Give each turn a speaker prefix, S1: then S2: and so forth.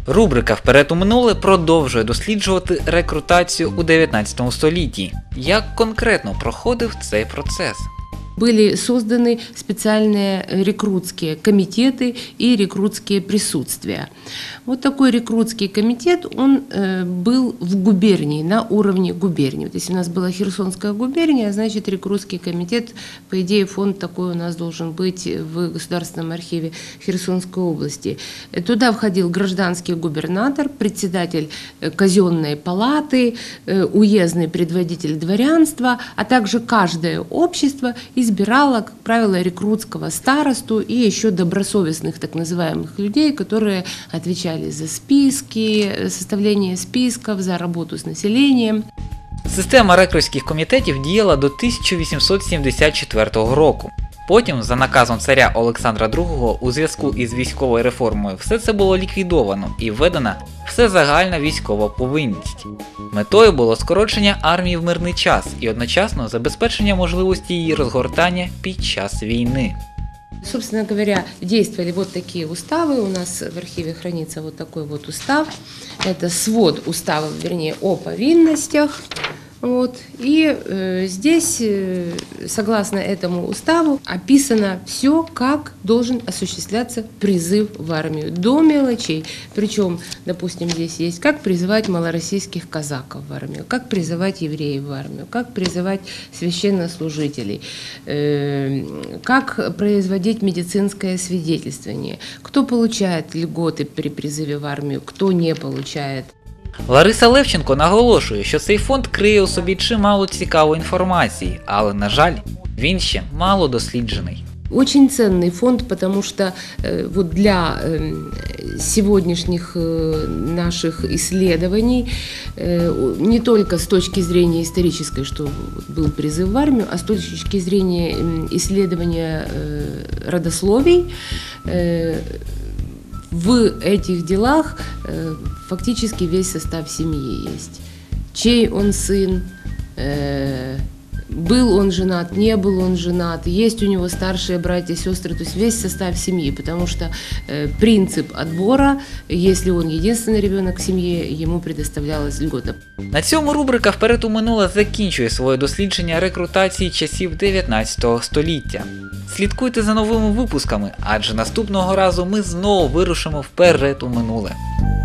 S1: Рубрика «Вперед у минуле» продовжує досліджувати рекрутацію у 19 столітті. Як конкретно проходив цей процес?
S2: Были созданы специальные рекрутские комитеты и рекрутские присутствия. Вот такой рекрутский комитет, он был в губернии, на уровне губернии. Вот если у нас была Херсонская губерния, значит рекрутский комитет, по идее фонд такой у нас должен быть в Государственном архиве Херсонской области. Туда входил гражданский губернатор, председатель казенной палаты, уездный предводитель дворянства, а также каждое общество избирала, как правило, рекрутского старосту и еще добросовестных так называемых людей, которые отвечали за списки, составление списков, за работу с населением.
S1: Система рекрутських комітетів діяла до 1874 року. Потім, за наказом царя Олександра II, у зв'язку із військовою реформою все це було ліквідовано і введена всезагальна військова повинність. Метою було скорочення армії в мирний час і одночасно забезпечення можливості її розгортання під час війни.
S2: Собственно говоря, действовали вот такие уставы. У нас в архиве хранится вот такой вот устав. Это свод уставов, вернее, о повинностях. Вот. И здесь, согласно этому уставу, описано все, как должен осуществляться призыв в армию, до мелочей. Причем, допустим, здесь есть, как призывать малороссийских казаков в армию, как призывать евреев в армию, как призывать священнослужителей, как производить медицинское свидетельствование, кто получает льготы при призыве в армию, кто не получает.
S1: Лариса Левченко наголошує, що цей фонд криє у собі чимало цікавої інформації, але, на жаль, він ще мало досліджений.
S2: Очень ценный фонд, потому что вот для сегодняшних наших исследований, не только с точки зрения исторической, что был призыв в армию, а с точки зрения исследования родословий, в этих делах фактически весь состав семьи есть. Чей он сын, был он женат, не был он женат, есть у него старшие братья, сестры, то есть весь состав семьи, потому что принцип отбора, если он единственный ребенок в семье, ему предоставлялась льгота.
S1: На цьому рубрика «Вперед у минуле» закінчує своє дослідження рекрутації часів 19 століття. Слідкуйте за новими випусками, адже наступного разу ми знову вирушимо вперед у минуле.